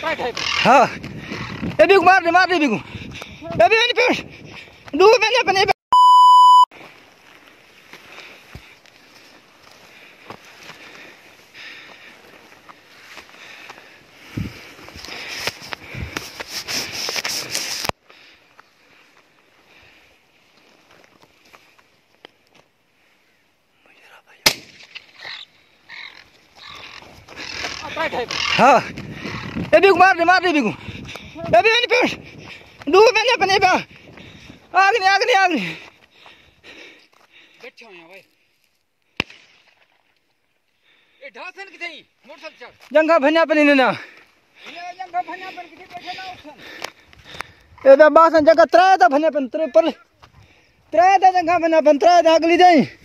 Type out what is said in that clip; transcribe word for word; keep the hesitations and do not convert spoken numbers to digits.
हाँ ये भी मार दे मार दे भी को ये भी नहीं फिर दो मैंने अपने हाँ ये भी मार दे मार दे भी को ये भी नहीं फिर दो मैंने अपने आग नहीं आग नहीं आग नहीं बैठा हूं भाई ए ढासन की थई मोटरसाइकिल चढ़ जंगा भन्या पनी ने ना ये जंगा भन्या पर किथे बैठे ना उठन ए बा बासन जगह त्रा था भन्या पन त्रे पर त्रा था जंगा भन्या पन त्रा था अगली जाई